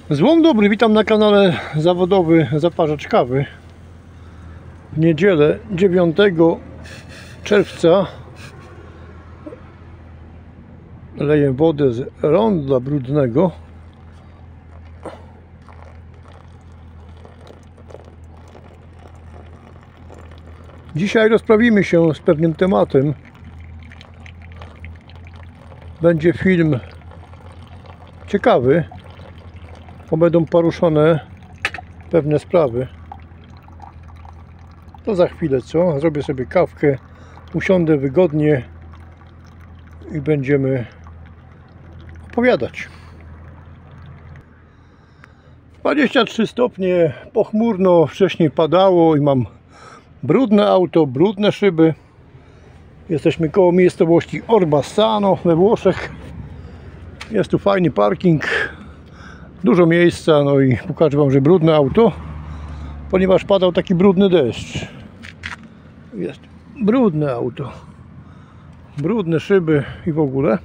Złom dobry, witam na kanale Zawodowy Zaparzacz Kawy. W niedzielę 9 czerwca leję wodę z rondla brudnego. Dzisiaj rozprawimy się z pewnym tematem. Będzie film ciekawy, bo będą poruszone pewne sprawy. To za chwilę, co? Zrobię sobie kawkę, usiądę wygodnie i będziemy opowiadać. 23 stopnie, pochmurno, wcześniej padało i mam brudne auto, brudne szyby. Jesteśmy koło miejscowości Orbassano we Włoszech. Jest tu fajny parking, dużo miejsca, no i pokażę wam, że brudne auto, ponieważ padał taki brudny deszcz. Jest brudne auto, brudne szyby i w ogóle.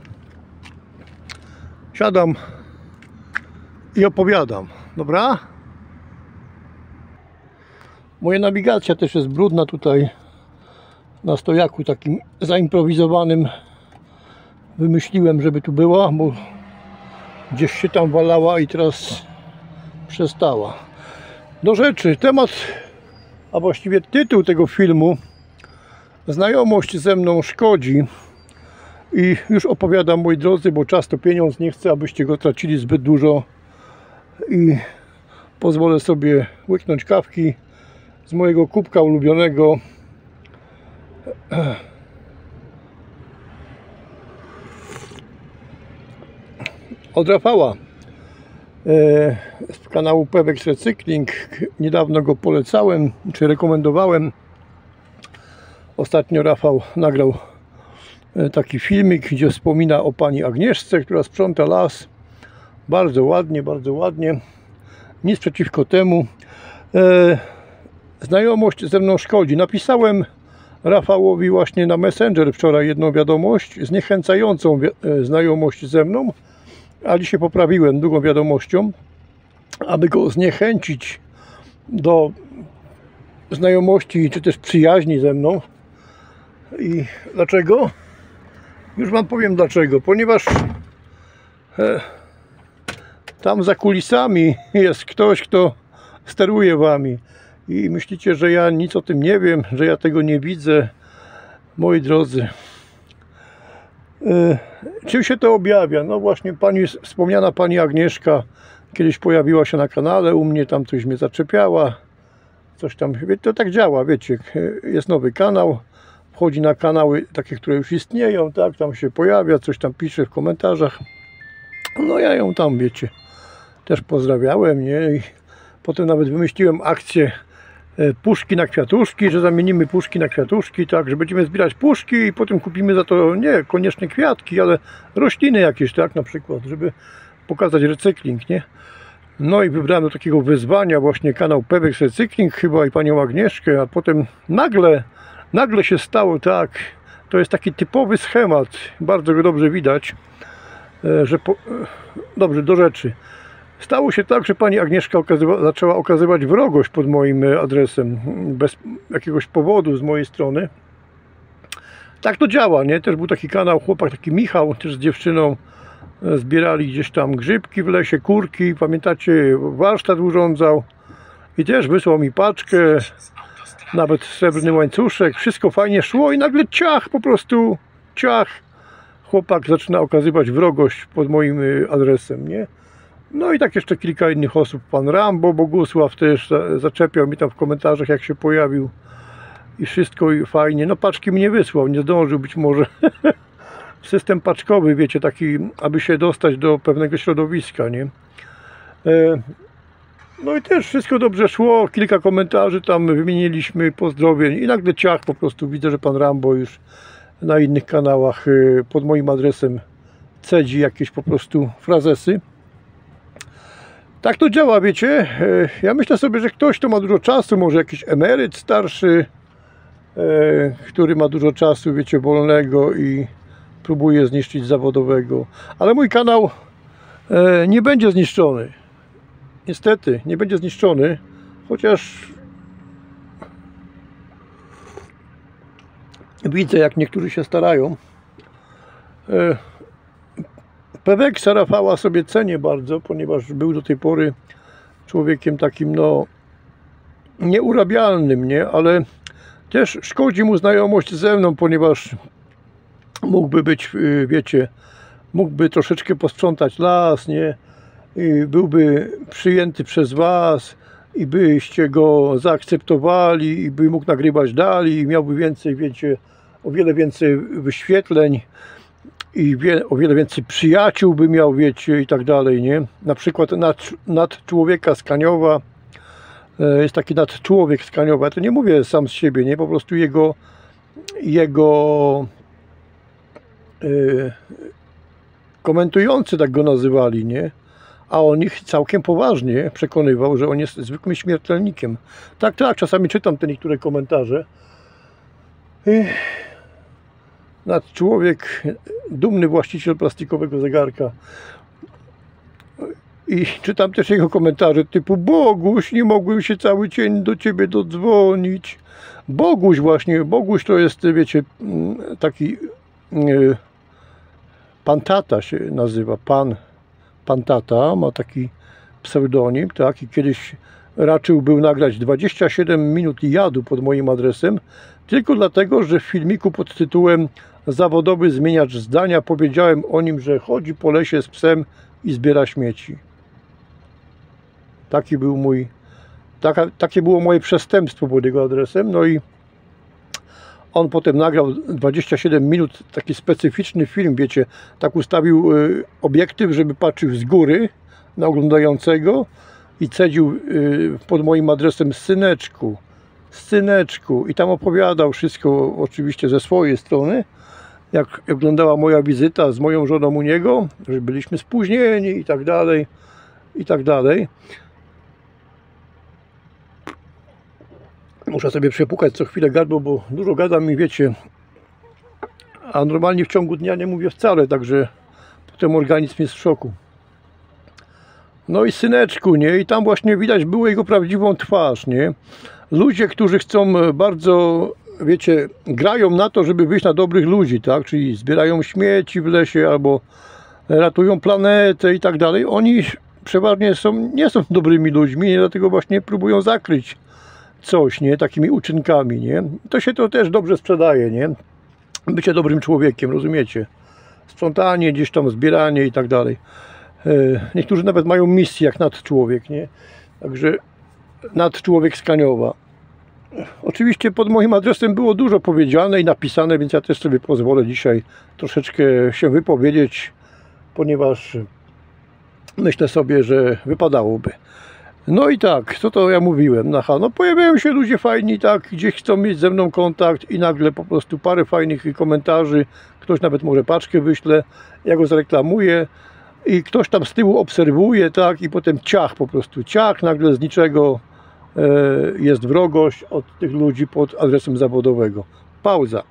Siadam i opowiadam, dobra? Moja nawigacja też jest brudna tutaj na stojaku takim zaimprowizowanym. Wymyśliłem, żeby tu była, bo gdzieś się tam walała i teraz przestała. Do rzeczy, temat, a właściwie tytuł tego filmu: znajomość ze mną szkodzi. I już opowiadam, moi drodzy, bo czas to pieniądz, nie chcę, abyście go tracili zbyt dużo i pozwolę sobie łyknąć kawki z mojego kubka ulubionego. Od Rafała z kanału Pewex Recykling. Niedawno go polecałem, czy rekomendowałem. Ostatnio Rafał nagrał taki filmik, gdzie wspomina o pani Agnieszce, która sprząta las. Bardzo ładnie, bardzo ładnie. Nic przeciwko temu. Znajomość ze mną szkodzi. Napisałem Rafałowi właśnie na Messenger wczoraj jedną wiadomość zniechęcającą znajomość ze mną, a dzisiaj poprawiłem drugą wiadomością, aby go zniechęcić do znajomości czy też przyjaźni ze mną. I dlaczego? Już wam powiem dlaczego. Ponieważ tam za kulisami jest ktoś, kto steruje wami i myślicie, że ja nic o tym nie wiem, że ja tego nie widzę. Moi drodzy, czym się to objawia? No właśnie wspomniana pani Agnieszka kiedyś pojawiła się na kanale u mnie, tam coś mnie zaczepiała, coś tam, to tak działa, wiecie, jest nowy kanał, wchodzi na kanały takie, które już istnieją, tak, tam się pojawia, coś tam pisze w komentarzach, no ja ją tam, wiecie, też pozdrawiałem, nie, i potem nawet wymyśliłem akcję puszki na kwiatuszki, że zamienimy puszki na kwiatuszki, tak, że będziemy zbierać puszki i potem kupimy za to nie koniecznie kwiatki, ale rośliny jakieś, tak, na przykład, żeby pokazać recykling, nie? No i wybrałem do takiego wyzwania właśnie kanał Pewex Recykling chyba i panią Agnieszkę, a potem nagle się stało tak, to jest taki typowy schemat, bardzo go dobrze widać, że dobrze, do rzeczy. Stało się tak, że pani Agnieszka zaczęła okazywać wrogość pod moim adresem, bez jakiegoś powodu z mojej strony. Tak to działa, nie? Też był taki kanał, chłopak taki Michał, też z dziewczyną zbierali gdzieś tam grzybki w lesie, kurki, pamiętacie, warsztat urządzał i też wysłał mi paczkę, nawet srebrny łańcuszek, wszystko fajnie szło i nagle ciach, po prostu ciach, chłopak zaczyna okazywać wrogość pod moim adresem, nie? No i tak jeszcze kilka innych osób, pan Rambo, Bogusław też zaczepiał mi tam w komentarzach, jak się pojawił i wszystko fajnie, no paczki mi nie wysłał, nie zdążył być może. System paczkowy, wiecie, taki, aby się dostać do pewnego środowiska, nie? No i też wszystko dobrze szło, kilka komentarzy tam wymieniliśmy, pozdrowień i nagle ciach, po prostu widzę, że pan Rambo już na innych kanałach pod moim adresem cedzi jakieś po prostu frazesy. Tak to działa, wiecie. Ja myślę sobie, że ktoś, kto ma dużo czasu, może jakiś emeryt starszy, który ma dużo czasu, wiecie, wolnego i próbuje zniszczyć zawodowego. Ale mój kanał nie będzie zniszczony. niestety nie będzie zniszczony, chociaż widzę, jak niektórzy się starają. Peweksa Rafała sobie cenię bardzo, ponieważ był do tej pory człowiekiem takim, no, nieurabialnym, nie? Ale też szkodzi mu znajomość ze mną, ponieważ mógłby być, wiecie, mógłby troszeczkę posprzątać las, nie? I byłby przyjęty przez was i byście go zaakceptowali i by mógł nagrywać dalej i miałby więcej, wiecie, o wiele więcej wyświetleń i o wiele więcej przyjaciół by miał, wiecie, i tak dalej, nie? Na przykład nad człowieka z Kaniowa, jest taki nadczłowiek z Kaniowa, ja to nie mówię sam z siebie, nie? Po prostu jego komentujący tak go nazywali, nie? A on ich całkiem poważnie przekonywał, że on jest zwykłym śmiertelnikiem. Tak, czasami czytam te niektóre komentarze. Nadczłowiek, dumny właściciel plastikowego zegarka. I czytam też jego komentarze typu: Boguś, nie mogłem się cały dzień do ciebie dodzwonić. Boguś właśnie, Boguś to jest, wiecie, taki Pan Tata się nazywa, Pan Tata, ma taki pseudonim, tak, i kiedyś raczył był nagrać 27 minut jadu pod moim adresem, tylko dlatego, że w filmiku pod tytułem Zawodowy zmieniacz zdania powiedziałem o nim, że chodzi po lesie z psem i zbiera śmieci. Takie było moje przestępstwo pod jego adresem. No i on potem nagrał 27 minut, taki specyficzny film, wiecie, tak ustawił obiektyw, żeby patrzył z góry na oglądającego i cedził pod moim adresem syneczku, i tam opowiadał wszystko oczywiście ze swojej strony, jak wyglądała moja wizyta z moją żoną u niego, że byliśmy spóźnieni i tak dalej, i tak dalej. Muszę sobie przepukać co chwilę gardło, bo dużo gadam i wiecie, a normalnie w ciągu dnia nie mówię wcale, także potem organizm jest w szoku. No i syneczku, nie? I tam właśnie widać było jego prawdziwą twarz, nie? Ludzie, którzy chcą bardzo, wiecie, grają na to, żeby wyjść na dobrych ludzi, tak? Czyli zbierają śmieci w lesie albo ratują planetę i tak dalej. Oni przeważnie nie są dobrymi ludźmi, dlatego właśnie próbują zakryć coś, nie? Takimi uczynkami, nie? To się to też dobrze sprzedaje, nie? Bycie dobrym człowiekiem, rozumiecie? Sprzątanie, gdzieś tam zbieranie i tak dalej. Niektórzy nawet mają misję jak nadczłowiek, nie? Także nadczłowiek z Kaniowa. Oczywiście pod moim adresem było dużo powiedziane i napisane, więc ja też sobie pozwolę dzisiaj troszeczkę się wypowiedzieć, ponieważ myślę sobie, że wypadałoby. No i tak, co to ja mówiłem? No pojawiają się ludzie fajni, tak, gdzieś chcą mieć ze mną kontakt i nagle po prostu parę fajnych komentarzy, ktoś nawet może paczkę wyśle, ja go zreklamuję i ktoś tam z tyłu obserwuje, tak, i potem ciach, po prostu ciach, nagle z niczego jest wrogość od tych ludzi pod adresem zawodowego. Pauza.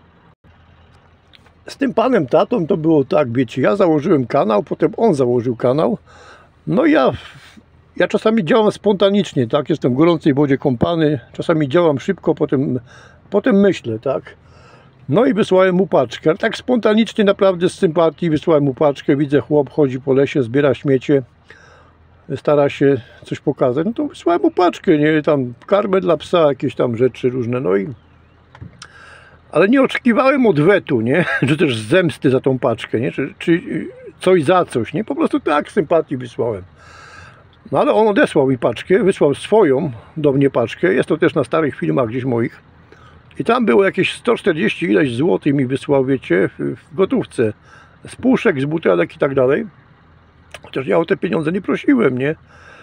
Z tym panem tatą to było tak, wiecie, ja założyłem kanał, potem on założył kanał, no i ja czasami działam spontanicznie, tak, jestem w gorącej wodzie kąpany, czasami działam szybko, potem myślę, tak. No i wysłałem mu paczkę, tak spontanicznie, naprawdę z sympatii wysłałem mu paczkę, widzę, chłop chodzi po lesie, zbiera śmiecie, stara się coś pokazać, no to wysłałem mu paczkę, nie, tam karmę dla psa, jakieś tam rzeczy różne, no i ale nie oczekiwałem odwetu, nie, czy też zemsty za tą paczkę, nie, czy coś za coś, nie, po prostu tak z sympatii wysłałem. No ale on odesłał mi paczkę, wysłał swoją do mnie paczkę, jest to też na starych filmach gdzieś moich. I tam było jakieś 140 ileś złotych mi wysłał, wiecie, w gotówce. Z puszek, z butelek i tak dalej. Chociaż ja o te pieniądze nie prosiłem, nie?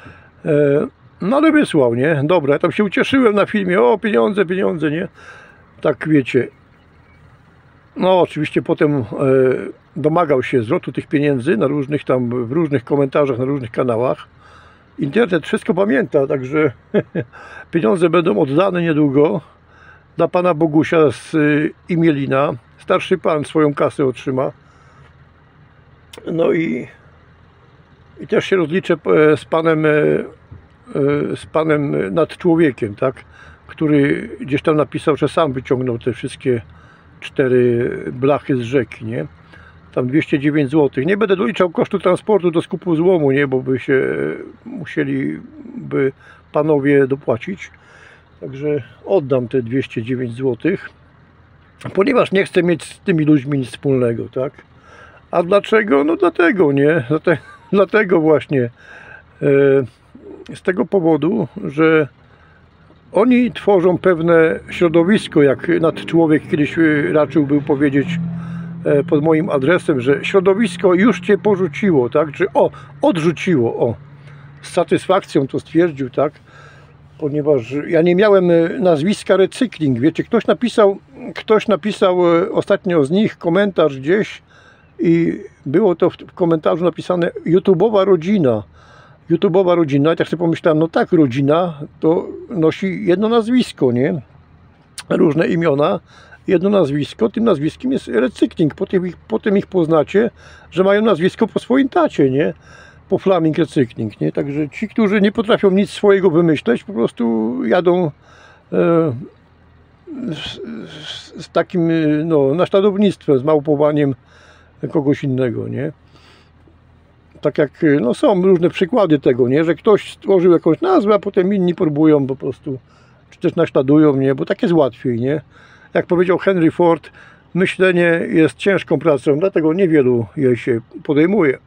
No ale wysłał, nie? Dobra, ja tam się ucieszyłem na filmie, o pieniądze, nie? Tak wiecie. No oczywiście potem domagał się zwrotu tych pieniędzy na różnych tam, w różnych komentarzach, na różnych kanałach. Internet wszystko pamięta, także pieniądze będą oddane niedługo dla pana Bogusia z Imielina. Starszy pan swoją kasę otrzyma. No i też się rozliczę z panem z panem Nadczłowiekiem, tak? Który gdzieś tam napisał, że sam wyciągnął te wszystkie 4 blachy z rzeki, nie? Tam 209 zł. Nie będę doliczał kosztu transportu do skupu złomu, nie? Bo by się musieliby panowie dopłacić. Także oddam te 209 zł, ponieważ nie chcę mieć z tymi ludźmi nic wspólnego, tak? A dlaczego? No dlatego, nie? Dlatego właśnie. Z tego powodu, że oni tworzą pewne środowisko, jak Nadczłowiek kiedyś raczył był powiedzieć pod moim adresem, że środowisko już cię porzuciło, tak? Że odrzuciło, z satysfakcją to stwierdził, tak? Ponieważ ja nie miałem nazwiska Recykling. Wiecie, ktoś napisał ostatnio z nich komentarz gdzieś i było to w komentarzu napisane YouTube'owa rodzina. YouTube'owa rodzina. I tak sobie pomyślałem, no tak, rodzina to nosi jedno nazwisko, nie? Różne imiona, jedno nazwisko. Tym nazwiskiem jest Recykling. Potem ich poznacie, że mają nazwisko po swoim tacie, nie? Po Flaming Recykling, nie? Także ci, którzy nie potrafią nic swojego wymyśleć, po prostu jadą z takim naśladownictwem, z małpowaniem kogoś innego, nie? Tak jak są różne przykłady tego, nie? Że ktoś stworzył jakąś nazwę, a potem inni próbują po prostu, czy też naśladują, nie? Bo tak jest łatwiej, nie? Jak powiedział Henry Ford, myślenie jest ciężką pracą, dlatego niewielu jej się podejmuje.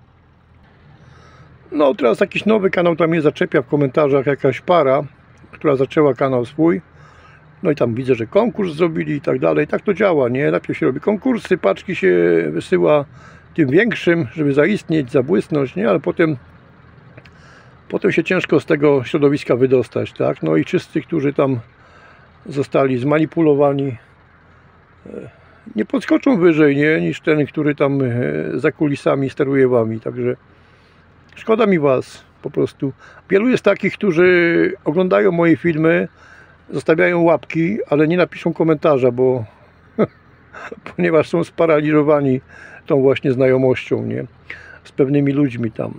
No teraz jakiś nowy kanał tam mnie zaczepia w komentarzach, jakaś para, która zaczęła kanał swój. No i tam widzę, że konkurs zrobili i tak dalej. Tak to działa, nie? Najpierw się robi konkursy, paczki się wysyła tym większym, żeby zaistnieć, zabłysnąć, nie? Ale potem się ciężko z tego środowiska wydostać, tak? No i wszyscy, którzy tam zostali zmanipulowani, nie podskoczą wyżej, nie? Niż ten, który tam za kulisami steruje wami. Także szkoda mi was, po prostu. Wielu jest takich, którzy oglądają moje filmy, zostawiają łapki, ale nie napiszą komentarza, bo ponieważ są sparaliżowani tą właśnie znajomością, nie? Z pewnymi ludźmi tam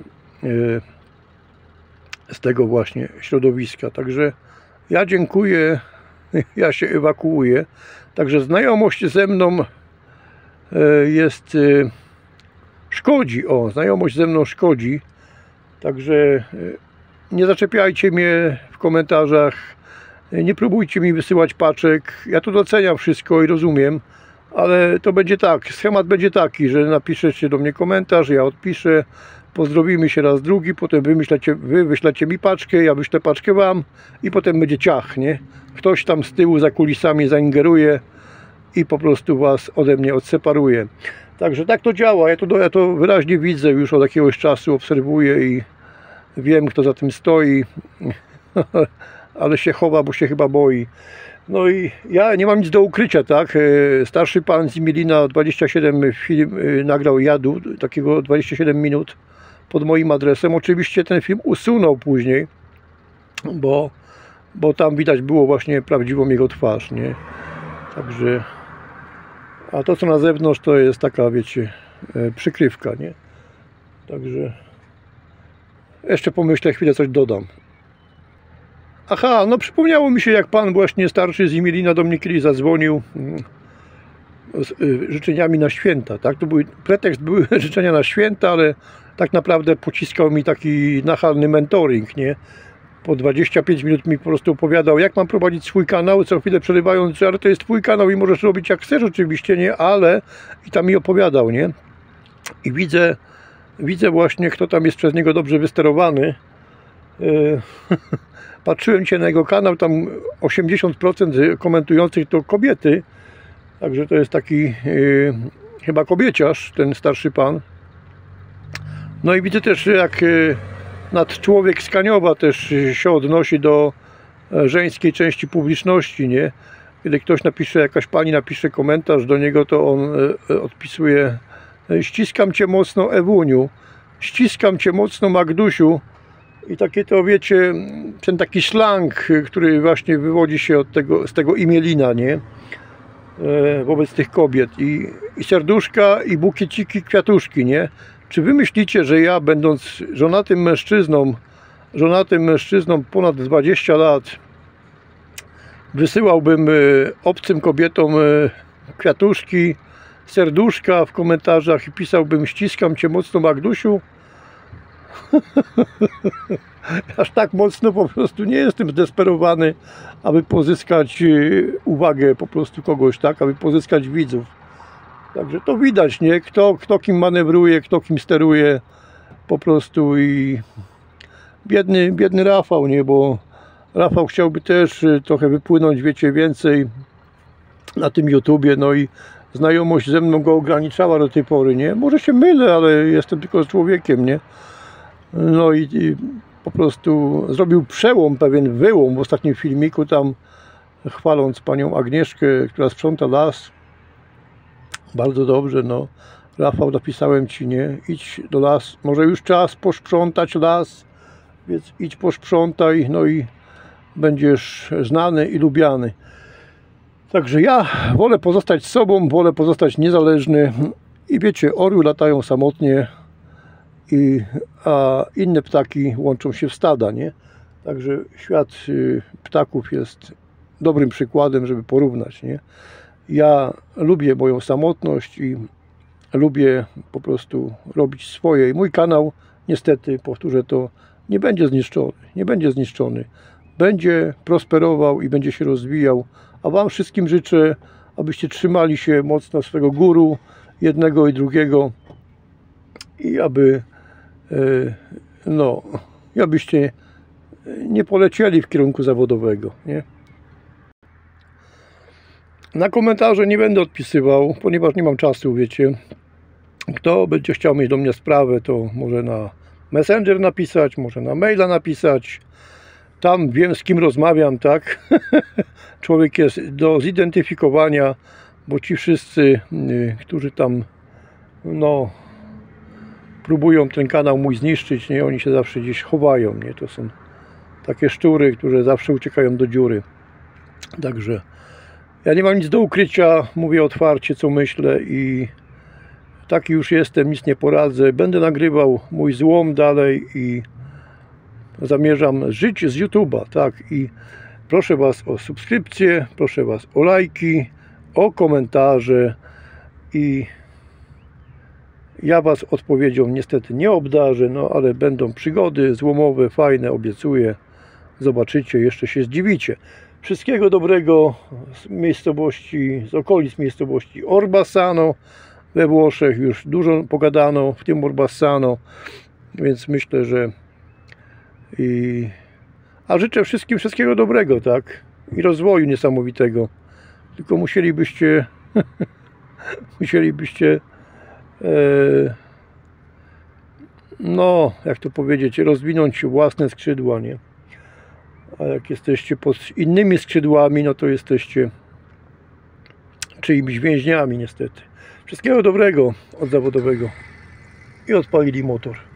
z tego właśnie środowiska. Także ja dziękuję, ja się ewakuuję. Także znajomość ze mną jest szkodzi, znajomość ze mną szkodzi. Także nie zaczepiajcie mnie w komentarzach, nie próbujcie mi wysyłać paczek. Ja to doceniam wszystko i rozumiem, ale to będzie tak, schemat będzie taki, że napiszecie do mnie komentarz, ja odpiszę, pozdrowimy się raz drugi, potem wy wyślecie mi paczkę, ja wyślę paczkę wam i potem będzie ciach, nie? Ktoś tam z tyłu za kulisami zaingeruje i po prostu was ode mnie odseparuje. Także tak to działa, ja to wyraźnie widzę już od jakiegoś czasu, obserwuję i wiem, kto za tym stoi, ale się chowa, bo się chyba boi. No i ja nie mam nic do ukrycia, tak? Starszy pan z Imielina 27 film nagrał jadu, takiego 27 minut pod moim adresem. Oczywiście ten film usunął później, bo tam widać było właśnie prawdziwą jego twarz, nie? Także, a to co na zewnątrz to jest taka, wiecie, przykrywka, nie? Także jeszcze pomyślę, chwilę coś dodam. Aha, no przypomniało mi się, jak pan właśnie starszy z Imielina do mnie kiedyś zadzwonił z życzeniami na święta, tak? To pretekst były życzenia na święta, ale tak naprawdę pociskał mi taki nachalny mentoring, nie? Po 25 minut mi po prostu opowiadał, jak mam prowadzić swój kanał, co chwilę przerywając, że ale to jest twój kanał i możesz robić jak chcesz oczywiście, nie? Ale i tam mi opowiadał, nie? I widzę właśnie, kto tam jest przez niego dobrze wysterowany. Patrzyłem się na jego kanał, tam 80% komentujących to kobiety. Także to jest taki chyba kobieciarz, ten starszy pan. No i widzę też, jak Nadczłowiek z Kaniowa też się odnosi do żeńskiej części publiczności, nie? Kiedy ktoś napisze, jakaś pani napisze komentarz do niego, to on odpisuje: ściskam cię mocno, Ewuniu, ściskam cię mocno, Magdusiu. I takie to, wiecie, ten taki slang, który właśnie wywodzi się z tego Imielina, nie? Wobec tych kobiet. I serduszka, i bukieciki, kwiatuszki, nie? Czy wy myślicie, że ja, będąc żonatym mężczyzną, żonatym mężczyzną ponad 20 lat wysyłałbym obcym kobietom kwiatuszki, serduszka w komentarzach i pisałbym: ściskam cię mocno, Magdusiu. Aż tak mocno po prostu nie jestem zdesperowany, aby pozyskać uwagę po prostu kogoś, tak, aby pozyskać widzów. Także to widać, nie? Kto kim manewruje, kto kim steruje po prostu. I biedny Rafał, nie? Bo Rafał chciałby też trochę wypłynąć, wiecie, więcej na tym YouTubie, no i znajomość ze mną go ograniczała do tej pory, nie? Może się mylę, ale jestem tylko człowiekiem, nie? No i po prostu zrobił przełom, pewien wyłom w ostatnim filmiku tam, chwaląc panią Agnieszkę, która sprząta las. Bardzo dobrze, no. Rafał, napisałem ci, nie? Idź do lasu, może już czas posprzątać las, więc idź posprzątaj, no i będziesz znany i lubiany. Także ja wolę pozostać sobą, wolę pozostać niezależny i wiecie, orły latają samotnie, a inne ptaki łączą się w stada, nie? Także świat ptaków jest dobrym przykładem, żeby porównać, nie? Ja lubię moją samotność i lubię po prostu robić swoje. I mój kanał, niestety, powtórzę to, nie będzie zniszczony. Nie będzie zniszczony. Będzie prosperował i będzie się rozwijał. A wam wszystkim życzę, abyście trzymali się mocno swego guru, jednego i drugiego, i abyście nie polecieli w kierunku zawodowego, nie? Na komentarze nie będę odpisywał, ponieważ nie mam czasu, wiecie. Kto będzie chciał mieć do mnie sprawę, to może na Messenger napisać, może na maila napisać. Tam wiem, z kim rozmawiam, tak? Człowiek jest do zidentyfikowania, bo ci wszyscy, którzy tam próbują ten kanał mój zniszczyć, nie? Oni się zawsze gdzieś chowają, nie? To są takie szczury, które zawsze uciekają do dziury. Także ja nie mam nic do ukrycia, mówię otwarcie, co myślę, i taki już jestem, nic nie poradzę. Będę nagrywał mój złom dalej i zamierzam żyć z YouTube'a, tak? I proszę was o subskrypcję, proszę was o lajki, o komentarze, i ja was odpowiedzią niestety nie obdarzę, no ale będą przygody złomowe, fajne, obiecuję. Zobaczycie, jeszcze się zdziwicie. Wszystkiego dobrego z miejscowości, z okolic miejscowości Orbassano we Włoszech. Już dużo pogadano w tym Orbassano, więc myślę, że życzę wszystkim wszystkiego dobrego, tak? I rozwoju niesamowitego. Tylko musielibyście jak to powiedzieć, rozwinąć własne skrzydła, nie? A jak jesteście pod innymi skrzydłami, no to jesteście czyimiś więźniami, niestety. Wszystkiego dobrego od zawodowego. I odpalili motor.